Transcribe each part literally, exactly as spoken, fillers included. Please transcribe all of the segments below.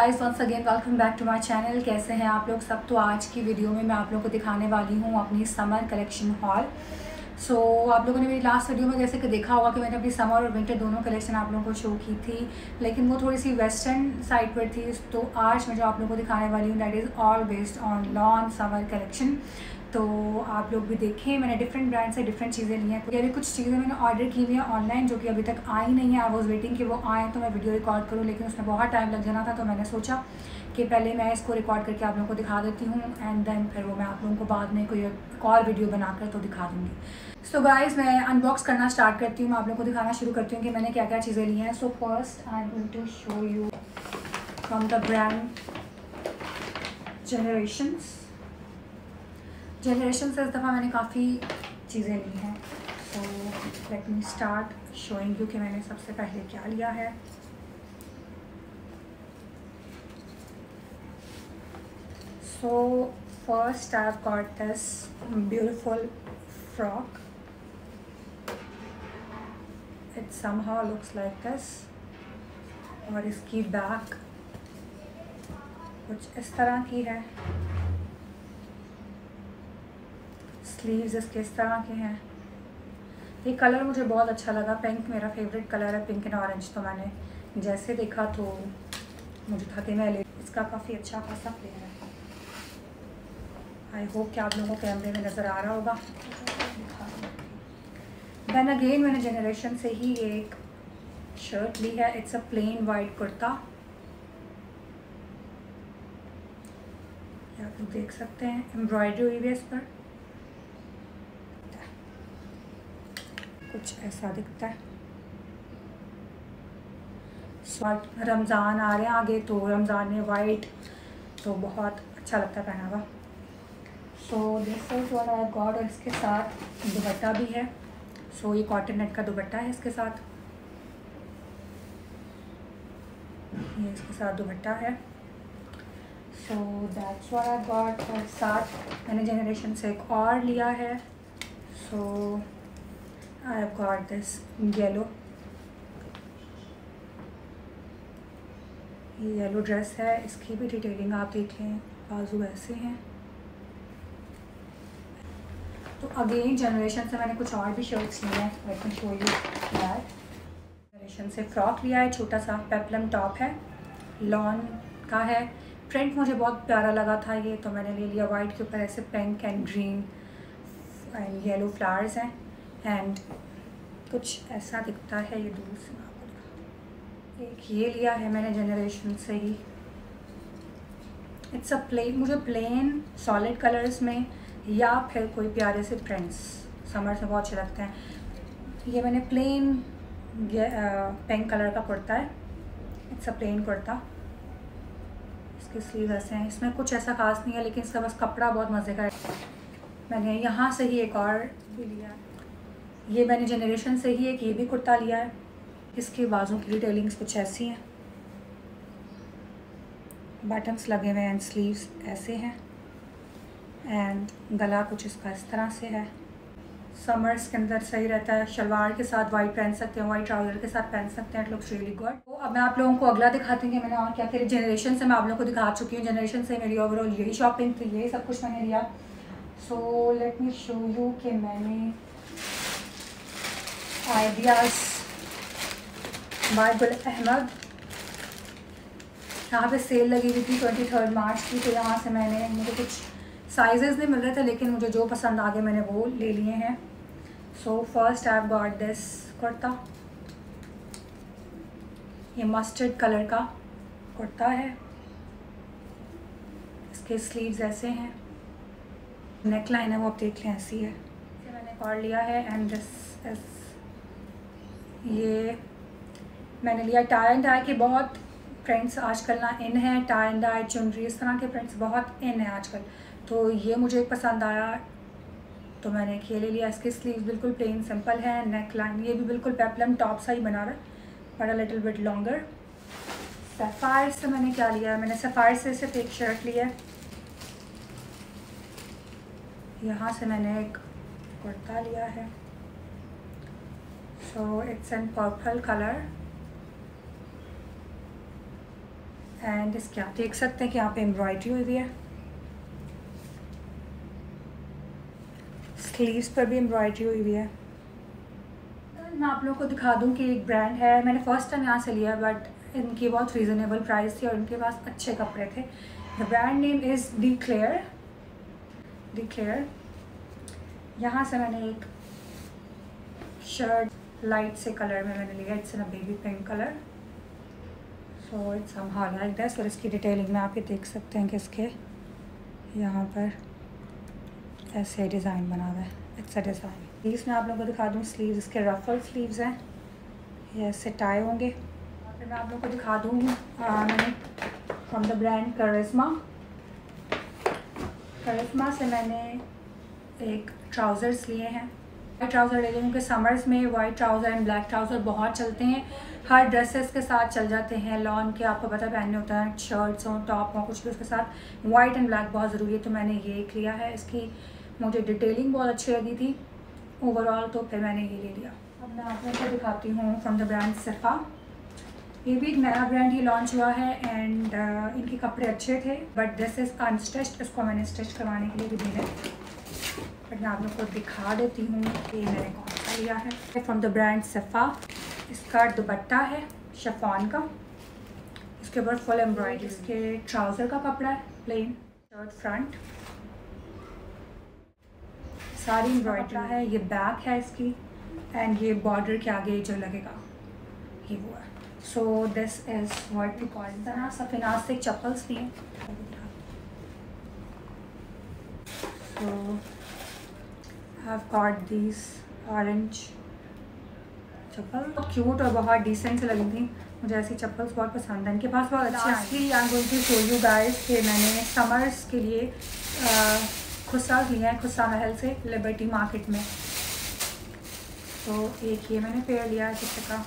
Guys, once again welcome back to my channel. कैसे हैं आप लोग सब। तो आज की वीडियो में मैं आप लोगों को दिखाने वाली हूँ अपनी summer collection haul. So so, आप लोगों ने मेरी लास्ट वीडियो में जैसे कि देखा होगा कि मैंने अपनी समर और विंटर दोनों कलेक्शन आप लोगों को शो की थी, लेकिन वो थोड़ी सी वेस्टर्न साइड पर थी। तो आज मैं जो आप लोगों को दिखाने वाली हूँ that is all based on lawn summer collection. तो आप लोग भी देखें, मैंने डिफरेंट ब्रांड से डिफरेंट चीज़ें ली हैं। ये भी कुछ चीज़ें मैंने ऑर्डर की हुई हैं ऑनलाइन जो कि अभी तक आई नहीं है। आई वॉज वेटिंग कि वो आएँ तो मैं वीडियो रिकॉर्ड करूँ, लेकिन उसमें बहुत टाइम लग जाना था। तो मैंने सोचा कि पहले मैं इसको रिकॉर्ड करके आप लोगों को दिखा देती हूँ एंड देन फिर वो मैं आप लोगों को बाद में कोई एक और वीडियो बनाकर तो दिखा दूँगी। सो गाइस, मैं अनबॉक्स करना स्टार्ट करती हूँ। मैं आप लोगों को दिखाना शुरू करती हूँ कि मैंने क्या क्या चीज़ें ली हैं। So first I am going to show you from the brand Generations. Generation से इस दफ़ा मैंने काफ़ी चीज़ें ली हैं। So let me start showing you कि मैंने सबसे पहले क्या लिया है। So first I have got this beautiful frock. It somehow looks like this, और इसकी बैक कुछ इस तरह की है। स्लीव्स इसके इस तरह के हैं। ये कलर मुझे बहुत अच्छा लगा, पिंक मेरा फेवरेट कलर है, पिंक एंड ऑरेंज। तो मैंने जैसे देखा तो मुझे था कि मैं ले। इसका काफ़ी अच्छा खासा फ्लेयर है। आई होप कि आप लोगों को कैमरे में नज़र आ रहा होगा। देन अगेन मैंने जनरेशन से ही एक शर्ट ली है। It's a plain white kurta. आप लोग देख सकते हैं एम्ब्रॉयडरी हुई है इस पर। कुछ ऐसा दिखता है। स्वाट रमज़ान आ रहे हैं आगे, तो रमज़ान में वाइट तो बहुत अच्छा लगता है पहना हुआ। So this is what I got. और इसके साथ दुपट्टा भी है। सो so, ये कॉटन नेट का दुपट्टा है इसके साथ। ये इसके साथ दुपट्टा है। So that's what I got. और साथ मैंने जनरेशन से एक और लिया है। So I have got this yellow. ये येलो ड्रेस है। इसकी भी डिटेलिंग आप देख लें, बाजू ऐसे हैं। तो अगेन जनरेशन से मैंने कुछ और भी शर्ट्स लिए हैं। Let me show you that. Generation से फ्रॉक लिया है, छोटा सा पेप्लम टॉप है, लॉन का है। प्रिंट मुझे बहुत प्यारा लगा था ये, तो मैंने ले लिया। वाइट के ऊपर ऐसे pink and green and yellow flowers हैं एंड कुछ ऐसा दिखता है। ये दूर से एक ये लिया है मैंने जनरेशन से ही। इट्स अ प्लेन, मुझे प्लेन सॉलिड कलर्स में या फिर कोई प्यारे से प्रिंट्स समर से बहुत अच्छे लगते हैं। ये मैंने प्लेन पिंक कलर का कुर्ता है। It's a plain kurta. इसके स्लीव ऐसे हैं। इसमें कुछ ऐसा खास नहीं है, लेकिन इसका बस कपड़ा बहुत मज़े का है। मैंने यहाँ से ही एक और भी लिया है। ये मैंने जनरेशन से ही एक ये भी कुर्ता लिया है। इसके बाजू की डिटेलिंग्स कुछ ऐसी हैं। बटन्स लगे हुए हैं एंड स्लीव्स ऐसे हैं एंड गला कुछ इसका इस तरह से है। समर्स के अंदर सही रहता है। शलवार के साथ वाइट पहन सकते हैं, वाइट ट्राउज़र के साथ पहन सकते हैं। It looks really good. तो अब मैं आप लोगों को अगला दिखाती हूँ कि मैंने और क्या क्या। जनरेशन से मैं आप लोगों को दिखा चुकी हूँ। जनरेशन से मेरी ओवरऑल यही शॉपिंग थी, यही सब कुछ मैंने लिया। So let me show you कि मैंने आइडियाज़ बाय गुल अहमद, यहाँ पे सेल लगी हुई थी ट्वेंटी थर्ड मार्च की। तो यहाँ से मैंने, मुझे कुछ साइजेस नहीं मिल रहे थे, लेकिन मुझे जो पसंद आ गए मैंने वो ले लिए हैं। So first I have got this kurta. ये मस्टर्ड कलर का कुर्ता है। इसके स्लीव्स ऐसे हैं। नेक लाइन है वो आप देख लें ऐसी है। इसे मैंने एक और लिया है एंड दिस इज, ये मैंने लिया टाई एंड डाई के। बहुत प्रिंट्स आजकल ना इन है, टाई एंड डाई चुनरी इस तरह के प्रिंट्स बहुत इन है आजकल। तो ये मुझे पसंद आया तो मैंने एक ये ले लिया। इसके स्लीव्स बिल्कुल प्लेन सिंपल है। नेक लाइन ये भी बिल्कुल पेप्लम टॉप सा ही बना रहा है, but a little bit longer. Sapphire से मैंने क्या लिया, मैंने सफ़ायर से सिर्फ एक शर्ट लिया है। यहाँ से मैंने एक कुर्ता लिया है। So it's in purple colour and इसके आप देख सकते हैं कि यहाँ पे एम्ब्रॉयडरी हुई हुई है, स्लीव्स पर भी एम्ब्रॉयडरी हुई हुई है। मैं आप लोगों को दिखा दूँ कि एक ब्रांड है, मैंने फ़र्स्ट टाइम यहाँ से लिया बट इनकी बहुत रीज़नेबल प्राइस थी और इनके पास अच्छे कपड़े थे। The brand name is de Claire de Claire यहाँ से मैंने एक शर्ट लाइट से कलर में मैंने लिया, it's in a baby pink colour, so it's somehow like this. और इसकी डिटेलिंग में आप ये देख सकते हैं कि इसके यहाँ पर ऐसे डिज़ाइन बना हुआ है, इट्स अ डिज़ाइन। स्लीव्स में आप लोगों को दिखा दूँ, स्लीव्स इसके रफल स्लीव्स हैं, ये ऐसे टाई होंगे। फिर मैं आप लोगों को दिखा दूँ मैंने from the brand Karishma Karishma से मैंने एक ट्राउज़र्स लिए हैं। वाइट ट्राउज़र ले लूँ कि समर्स में white trouser and black trouser बहुत चलते हैं, हर ड्रेसेस के साथ चल जाते हैं। लॉन के आपको पता पहनने होता है, शर्ट्स हों टॉप हों कुछ भी, उसके साथ वाइट एंड ब्लैक बहुत ज़रूरी है, तो मैंने ये एक लिया है। इसकी मुझे डिटेलिंग बहुत अच्छी लगी थी ओवरऑल, तो फिर मैंने ये ले लिया। अब मैं आप लोगों को दिखाती हूँ फ्रॉम द ब्रांड सिफा। ये भी एक नया ब्रांड ही लॉन्च हुआ है एंड uh, इनके कपड़े अच्छे थे बट दिस इज़ अनस्टिच्ड, इसको मैंने स्टिच करवाने के लिए भी दिया है, बट मैं आप लोग को दिखा देती हूँ कि मैंने कौन सा लिया है। फ्रॉम द ब्रांड सिफा, इसका दुपट्टा है शिफॉन का, इसके ऊपर फुल एम्ब्रॉयडरी, इसके ट्राउज़र का कपड़ा है प्लेन, शर्ट फ्रंट सारी एम्ब्रॉयडरी है, ये बैक है इसकी एंड ये बॉर्डर के आगे जो लगेगा ये वो है। So this is what we call तरह सफ़ेनाज से चप्पल्स भी हैं। So I have got these orange chappal, बहुत क्यूट और बहुत डिसेंट से लगी थी, मुझे ऐसी चप्पल्स बहुत पसंद है, इनके पास बहुत अच्छे हैं। Actually I am going to show you guys कि मैंने समर्स के लिए खुस्सा लिया है, खुस्सा महल से लिबर्टी मार्केट में। तो एक ये मैंने पेयर लिया है किसी का,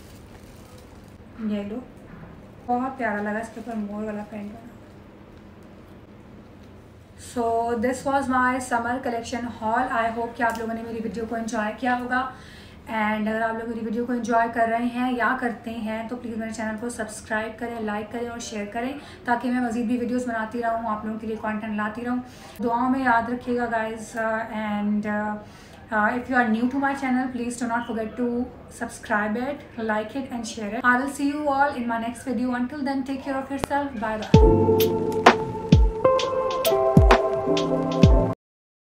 ये लो, बहुत प्यारा लगा, इसके ऊपर मोर वाला प्रिंट बना। So this was my summer collection haul. I hope कि आप लोगों ने मेरी वीडियो को एंजॉय किया होगा एंड अगर आप लोग मेरी वीडियो को एंजॉय कर रहे हैं या करते हैं तो प्लीज़ मेरे चैनल को सब्सक्राइब करें, लाइक करें और शेयर करें ताकि मैं मज़ीद भी वीडियोस बनाती रहूँ, आप लोगों के लिए कंटेंट लाती रहूँ। दुआओं में याद रखिएगा guys and if you are new to my channel, please do not forget to subscribe it, like it and share it. I will see you all in my next video. Until then, take care of yourself. Bye bye.